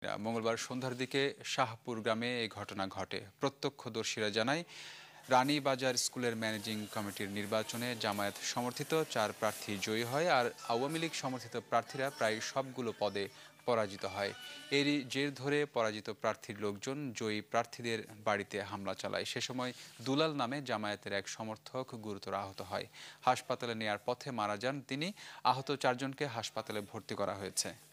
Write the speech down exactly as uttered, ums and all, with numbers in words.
মঙ্গলবার সন্ধ্যার দিকে শাহপুর গ্রামে এই ঘটনা ঘটে। প্রত্যক্ষদর্শীরা জানায়, রানীবাজার স্কুলের ম্যানেজিং কমিটির নির্বাচনে জামায়াত সমর্থিত চার প্রার্থী জয়ী হয়, আর আওয়ামী লীগ সমর্থিত প্রার্থীরা প্রায় সবগুলো পদে পরাজিত হয়। এরই জের ধরে পরাজিত প্রার্থীর লোকজন জয়ী প্রার্থীদের বাড়িতে হামলা চালায়। সে সময় দুলাল নামে জামায়াতের এক সমর্থক গুরুতর আহত হয়। হাসপাতালে নেয়ার পথে মারা যান তিনি। আহত চারজনকে হাসপাতালে ভর্তি করা হয়েছে।